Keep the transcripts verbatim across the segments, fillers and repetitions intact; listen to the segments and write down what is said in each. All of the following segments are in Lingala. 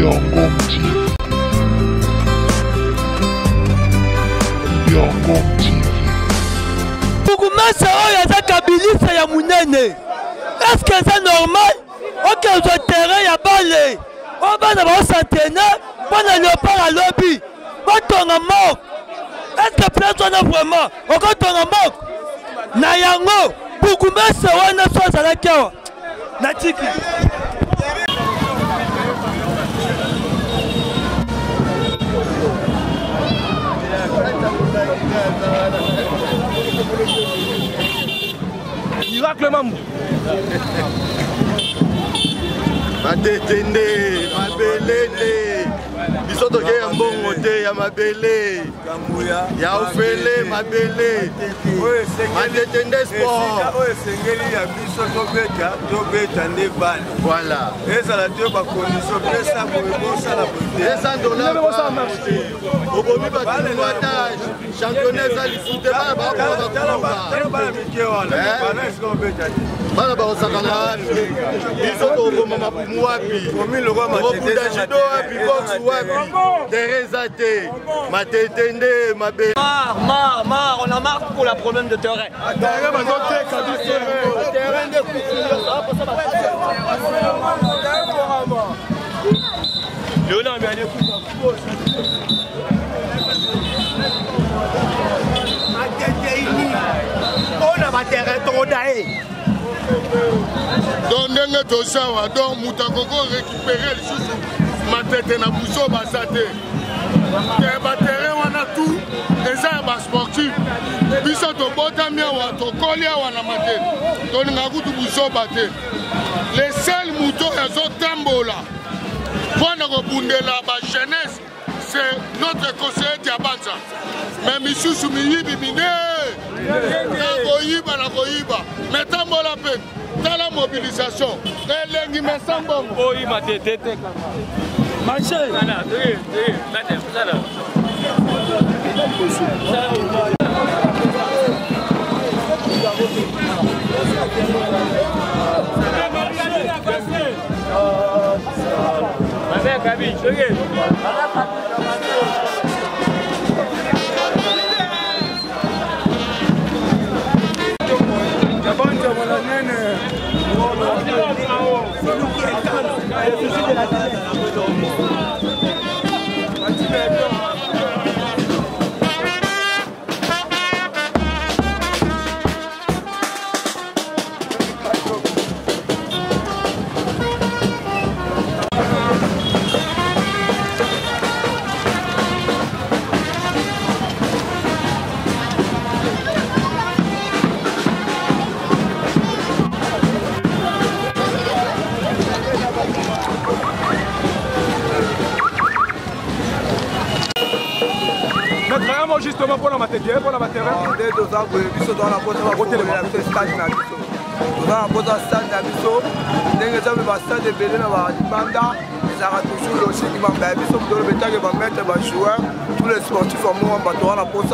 Yangom T V. Yangom T V. Bukumasa oyo aza kabilisa ya munene. Est-ce que c'est normal? Ok, on a terrain ya balé. On va dans centenaire, on a léopard à lobby. On tourne en mort. Est-ce que place on a vraiment? On tourne en mort. Na yango, bukumasa wana so za kwa. Na tiki. Miracle Mambo. Matetende, mabelele. Biso toke ya mbongo te ya mabele. Ya ofele mabele. Matetende sport. Oye sengeli ya biso tobeta, tobeta nde bal. Voilà. Ezala te ba condition pesa pour bosa la deux cents dollars. Obomi ba pilotage. Championnat za foot ba ba ba ba. Ba mike wana. Bana esko beta. Bana ba osakana. Biso to ngoma mapumu wapi. Komi lokwa matete judo wapi box wapi. Teresa te. Matetende mabele. Marre, marre, marre, on a marre pour le problème de terrain. Terrain ba no te ka terrain de Léonard mais allez on a ma terrain trop d'aïe. Donc ndenge tozawa donc mutakoko récupérer le sous matete na buso basate. Te ba terrain wana tout eza ba sportif. Biso to botami wa to kolia wana matete. Donc ngakutu buso bate. Les seuls moutons yazo tambola. Pour rebundela ba jeunesse, c'est notre conseiller Diabanza. Mais Missou Miyibi Mine, Nagoyiba, Nagoyiba, mettons la peine, dans la mobilisation, les lengi Sambon. Oh, il m'a tété. Marché. Gabi, cheguei. Justement pour la matière, pour la matière. Dès deux ans, biso dans la poste, on va voter le stade na biso. Dans la poste stade na biso, ndenge za ba stade belé na ba banda, ça a toujours logique ba ba biso pour le bétail que va mettre ba joueurs, tous les sportifs en mouvement ba dans la poste.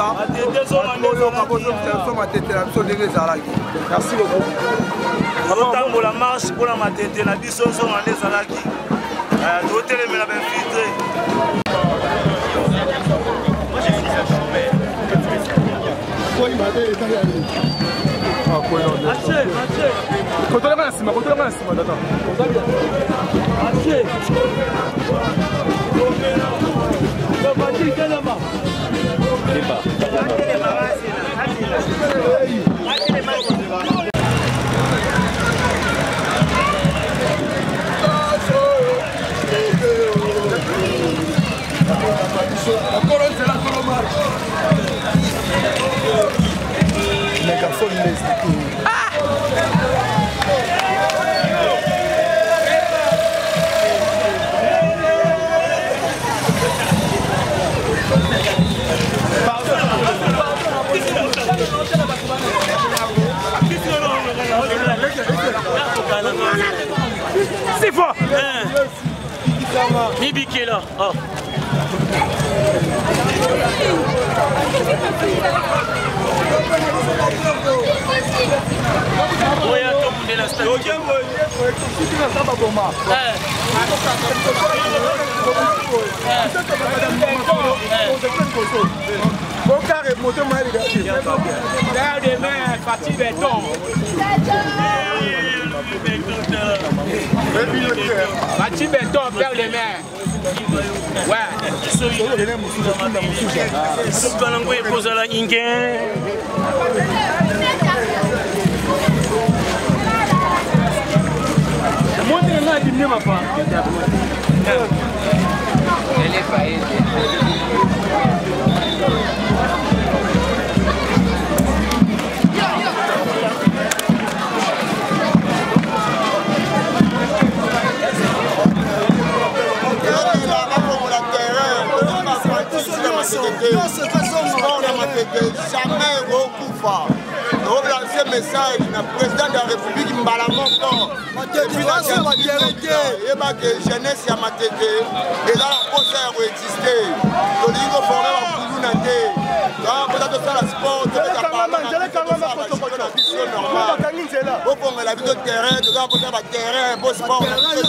Merci beaucoup. Avant la marche pour la matete na biso so na les alaki. Euh, doter les la infiltré. Contrôlez la cima, contrôlez la cima, attends. C'est fort. Mibi qui est là. Oh. Oya to de la stade. Bati béton, père les mains. Ouais. Jamais Rokufa. On lancer message na président de la République Mbalamoko. Depuis la jeunesse ya Matete et là la pose a existé. Tolingo formé wa kulunate. Quand on a de faire la sport, de faire la Au fond, la vie de terrain, de faire la terrain, beau sport.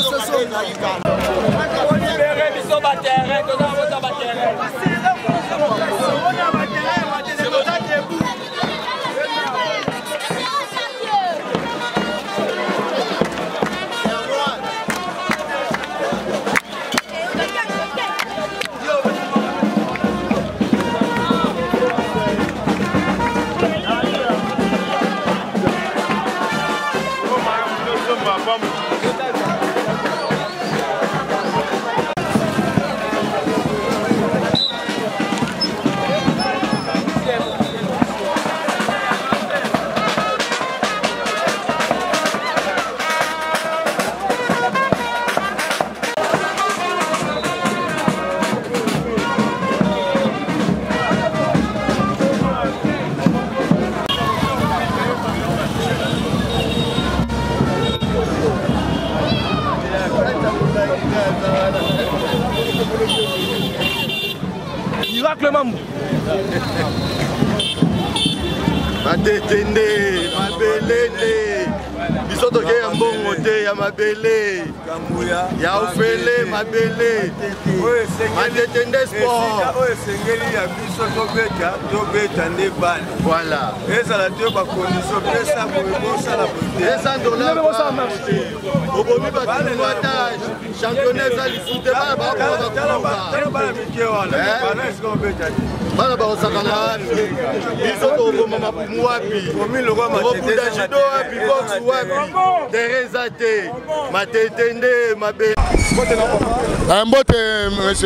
Matete mabelele biso toke ya mbongo te ya mabele ya ofele mabele matete nde sport oyo esengeli ya biso tobeta tobeta nde bale voilà ezala te bakondition pesa boyebosala deux cents dollars okomi batumatage championnat eza lisute bana bakoaa mike wana bana esika obeta te bana bakosakana biso tokoma mapumu wapi okokunda judo wapi box wapi tereza te matete nde mabe mbote monsieur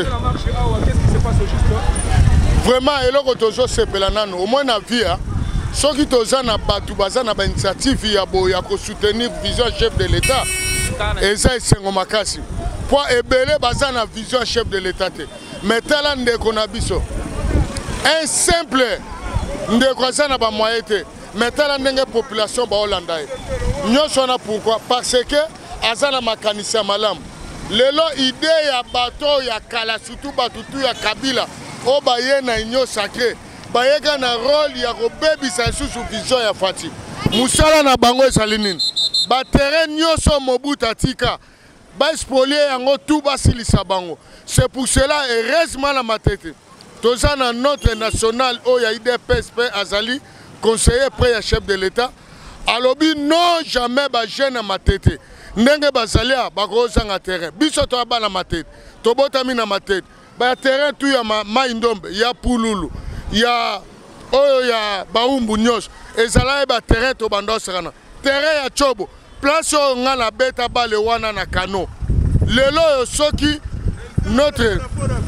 vraiment eloko tozosepela nano au moins na via soki toza na bato baza na bainitiative ya boye ya kosoutenir vision chef de l'état eza esengo makasi po ebele baza na vision chef de l'état te mais tala ndeko na biso un simple ndeko aza na bamoye te mais tala ndenge population baolanda ye nyonso wana pourquoi parce que aza na makanisi ya malamu lelo idée ya bato ya kala surtout bato tu ya kabila o baye na union sacré bayeka na rôle ya kobebisa lisusu vision ya fati musala na bango ezali nini baterrain nyonso mobutu atika baexpolie yango tu basilisa bango c'est pour cela heureusement na Matete toza na notre national oyo ya I D P S P azali conseiller près ya chef de l'état alobi non jamais ba jeune na Matete ndenge bazali bakozanga terrain biso to bana Matete tobotami na Matete ba terrain tu ya mai ndombe ya pululu ya oyo ya baumbu nyos ezala ba terrain to bandosana terrain ya chobo place oyo nga na beta bale wana na kano lelo yo soki notre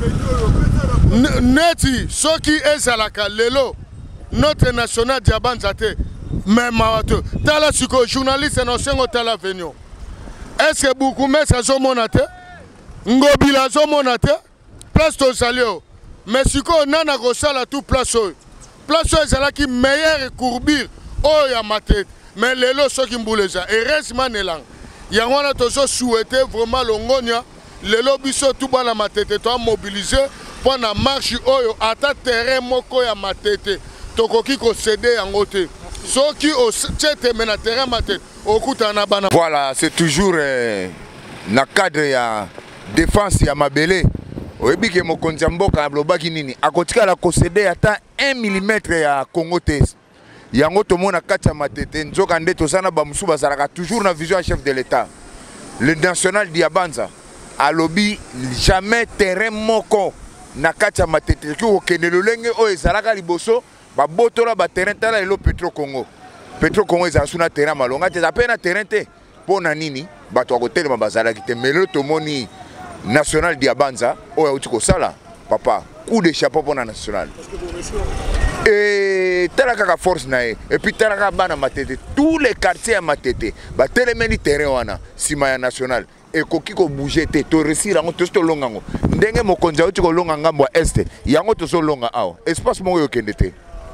neti soki ezalaka lelo notre national diabanza te mais mawato tala siko journaliste no sengo tala venio est-ce que beaucoup mais ça zo monate ngobila zo monate place to salio mais siko nana ko sala tout place oyo place oyo ezalaki meilleure courbure oyo ya Matete mais lelo soki mbuleza heureusement nelang yango wana tozo souhaiter vraiment longonia lelo biso tout bana Matete to mobiliser pour na marche oyo ata terrain moko ya Matete tokoki ko céder yango te soki o tete mena terrain Matete okuta na bana. Voilà, c'est toujours euh, na cadre ya défense ya mabele oyebi ke mokonzi ya mboka alobaki nini akotikala kosede ata un millimètre ya Congo te yango tomona kati ya matete nzoka nde tozana bamusu bazalaka toujours na vision ya chef de l'état le national Diabanza alobi jamais terrain moko na kati ya matete ki okende lolenge oyo ezalaka liboso babotola ba terrain tala elo Petro Congo Petro Congo ezala suna terrain malonga te apena terrain te pona nini bato akotelema bazalaki te melelo tomoni national Diabanza oyo auti kosala papa coup de chapeau pour la nationale et tala kaka force na et puis tala kaka bana matete tous les quartiers à matete ba telemeli terrain wana sima ya national et koki ko bouger te to réussir yango to sto longa ngo ndenge mokonzi auti ko longa ngambo ya est yango to so longa awa espace mo yo kende te.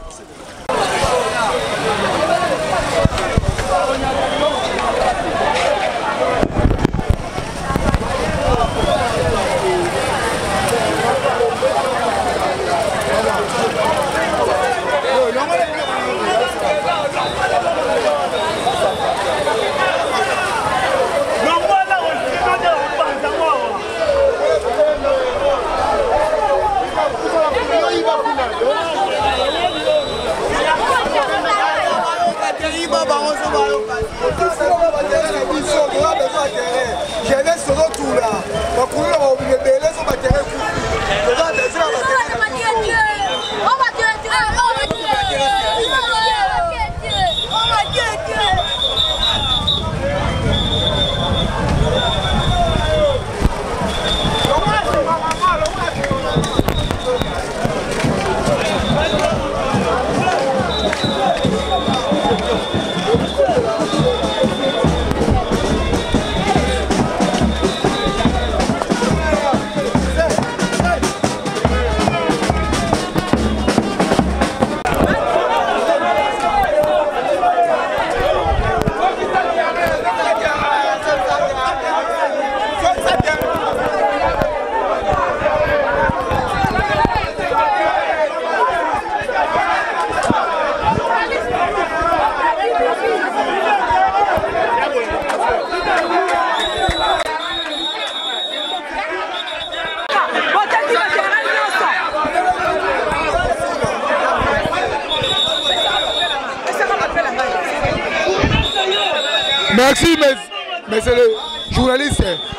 Merci, monsieur le journaliste.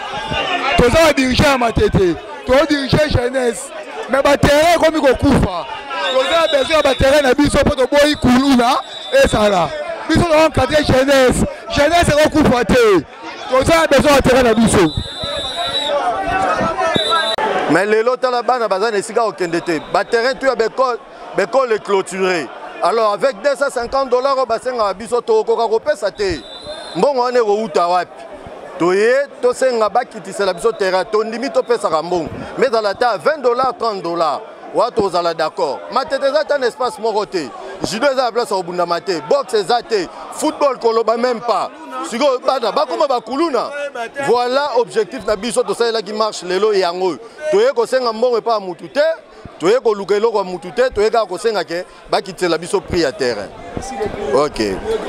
Tous les dirigeants à ma tête, tous les dirigeants jeunesse, mais le terrain comme il y a Koufa. Tous les besoin de terrain, ils sont pas de bois, Koulouna et ça là. Ils sont encadrés jeunesse. Jeunesse est Koufa. Tous les besoin de terrain, ils sont. Mais les lots là-bas, ils ont des au Kendete. Le terrain, tu as l'école est clôturé. Alors avec deux cent cinquante dollars, au bassin à Bisoto, Coca-Cola, ça t'est. Bon, on est au Outawapi. Toye, to senga bakiti c'est la biso terrain, ton limite au pesa rambon. Mais dans la taille vingt dollars, trente dollars. Ouato aux ala d'accord. Matete zate un espace moroté. Judo za place au Bundamate. Boxe zate. Football koloba même pas. Sigo bada bakoma bakuluna. Voilà objectif na biso to ça là qui marche lelo yango. Toye ko senga mbongo pa mutute. Toye ko lukelo ko mutute, toye ka ko senga ke bakiti la biso prix à terrain. OK.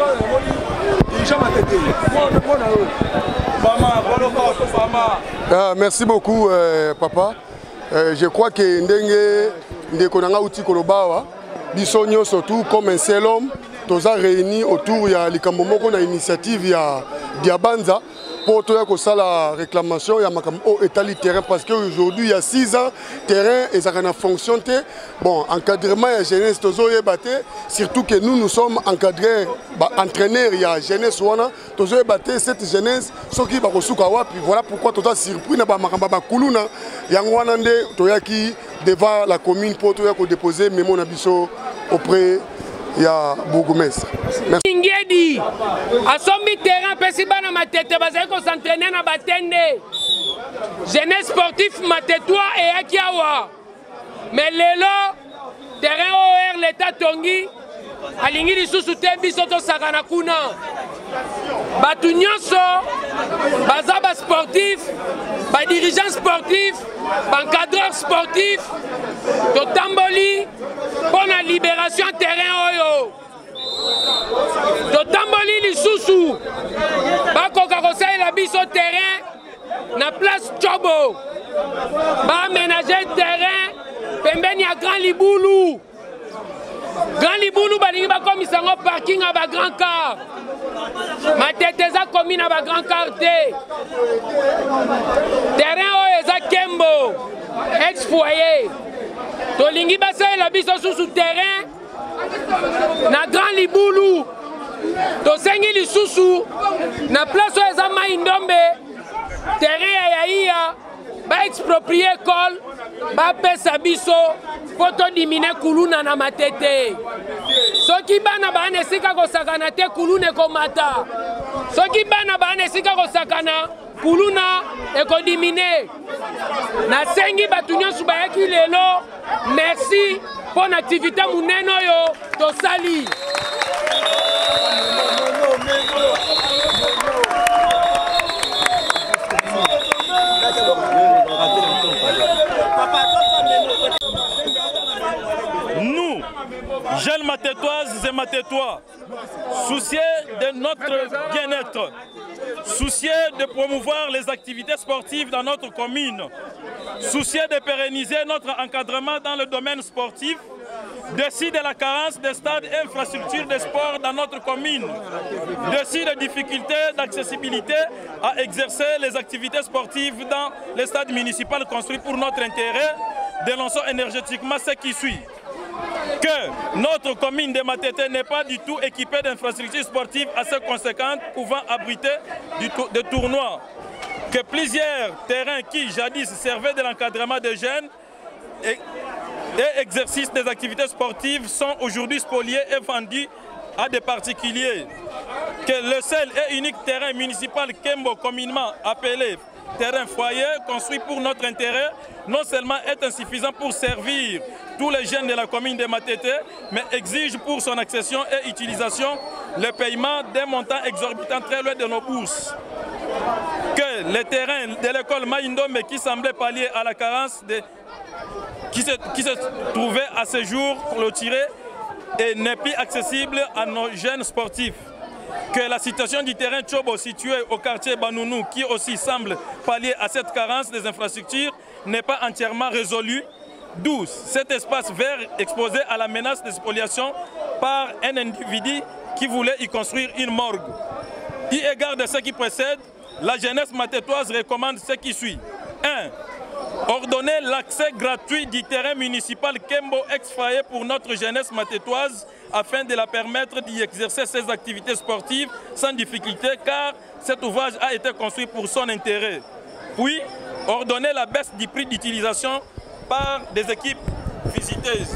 Ah, merci beaucoup, euh, papa. Euh, je crois que Ndenge Ndekonanga Uti Kolobawa, Bissonio surtout comme un seul homme, tous réunis autour de l'Ikambomoko na initiative ya Diabanza pour tout la réclamation ya makam au état terrain parce qu'aujourd'hui il y a six ans terrain et ça a fonctionné. Bon, encadrement ya jeunesse tozo yebate surtout que nous nous sommes encadrés bah, entraîneurs ya jeunesse wana tozo yebate cette jeunesse soki ba kosuka wapi voilà pourquoi toza surpris na ba makamba ba kuluna yango wana nde toyaki devant la commune pour toya ko déposer mémo na biso auprès ya bourgmestre. Merci. Ngedi asombi terrain pesi bana matete bazali ko s'entraîner na batende. Jeunesse sportif matetwa et akiawa. Mais lelo terrain O R l'état tongi alingi lisusu te biso to sakana kuna. Batu nyonso baza ba sportif, ba dirigeant sportif, ba encadreur sportif, to tamboli pour la libération terrain oyo. To tamboli lisusu bakoka kosalela biso terrain na place Chobo baaménager terrain pembeni ya Grand Libulu. Grand Libulu balingi bakomisa ngo parking à ba grand car. Matete eza komi na ba grand car te. Terrain oyo eza Kembo ex foyer. Tolingi basalela biso susu terrain na Grand Libulu. Tosengi lisusu na place oyo eza Mai Ndombe terrain ya iya ba exproprier école ba pesa biso poto dimine kuluna na Matete. Soki bana bana esika kosakana te kuluna komata. Soki bana bana esika kosakana kuluna ekodimine. Na sengi batu nyonso bayaki lelo. Merci pour l'activité munene oyo tosali. Nous, jeunes Matétoises et Matétois, soucieux de notre bien-être, soucieux de promouvoir les activités sportives dans notre commune, soucieux de pérenniser notre encadrement dans le domaine sportif, dessus de la carence des stades et infrastructures de sport dans notre commune, dessus des difficultés d'accessibilité à exercer les activités sportives dans les stades municipaux construits pour notre intérêt, dénonçons énergétiquement ce qui suit. Que notre commune de Matete n'est pas du tout équipée d'infrastructures sportives assez conséquentes pouvant abriter du to des tournois. Que plusieurs terrains qui jadis servaient de l'encadrement des jeunes et, et exercice des activités sportives sont aujourd'hui spoliés et vendus à des particuliers. Que le seul et unique terrain municipal Kembo, communément appelé terrain foyer, construit pour notre intérêt, non seulement est insuffisant pour servir tous les jeunes de la commune de Matete, mais exige pour son accession et utilisation le paiement d'un montant exorbitant très loin de nos bourses. Que les terrains de l'école Mai Ndombe qui semblaient pallier à la carence de, qui, se, qui se trouvait à ce jour clôturé et n'est plus accessible à nos jeunes sportifs. Que la situation du terrain Chobo situé au quartier Banounou, qui aussi semble pallier à cette carence des infrastructures, n'est pas entièrement résolue, d'où cet espace vert exposé à la menace de spoliation par un individu qui voulait y construire une morgue. Eu égard de ce qui précède, la jeunesse matétoise recommande ce qui suit. un. Ordonner l'accès gratuit du terrain municipal Kembo ex-foyer pour notre jeunesse matétoise afin de la permettre d'y exercer ses activités sportives sans difficulté car cet ouvrage a été construit pour son intérêt. Puis, ordonner la baisse du prix d'utilisation par des équipes visiteuses.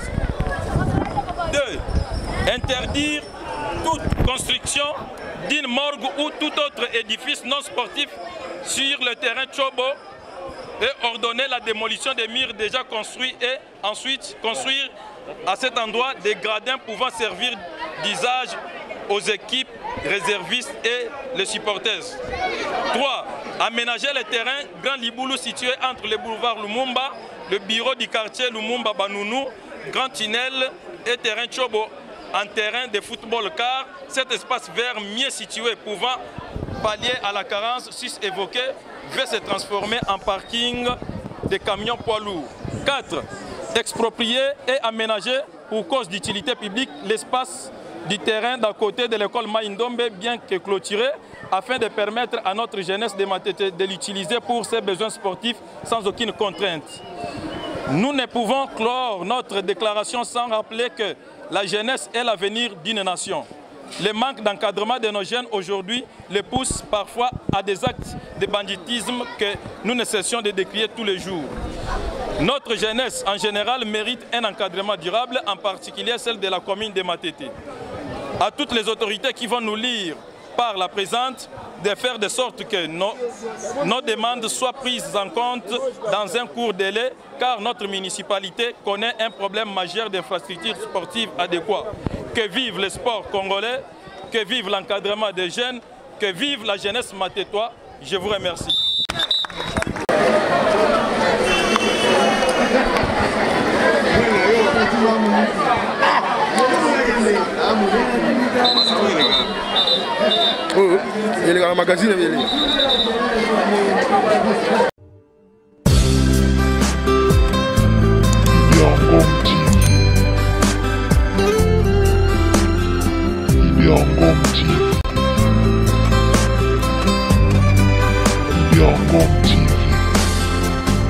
deux. Interdire toute construction d'une morgue ou tout autre édifice non sportif sur le terrain Chobo et ordonner la démolition des murs déjà construits et ensuite construire à cet endroit des gradins pouvant servir d'usage aux équipes réservistes et les supporters. trois. Aménager le terrain Grand Libulu situé entre le boulevard Lumumba, le bureau du quartier Lumumba Banounou, Grand Tunnel et terrain Chobo en terrain de football car cet espace vert mieux situé pouvant pallier à la carence sus-évoquée va se transformer en parking de camions poids lourds. quatre. Exproprier et aménager pour cause d'utilité publique l'espace du terrain d'à côté de l'école Mai Ndombe bien que clôturé afin de permettre à notre jeunesse de Matete de l'utiliser pour ses besoins sportifs sans aucune contrainte. Nous ne pouvons clore notre déclaration sans rappeler que la jeunesse est l'avenir d'une nation. Le manque d'encadrement de nos jeunes aujourd'hui les pousse parfois à des actes de banditisme que nous ne cessions de décrier tous les jours. Notre jeunesse en général mérite un encadrement durable, en particulier celle de la commune de Matete. À toutes les autorités qui vont nous lire par la présente, de faire de sorte que nos, nos demandes soient prises en compte dans un court délai, car notre municipalité connaît un problème majeur d'infrastructures sportives adéquates. Que vive le sport congolais, que vive l'encadrement des jeunes, que vive la jeunesse matétoise. Je vous remercie. Ah, Il y a le magazine.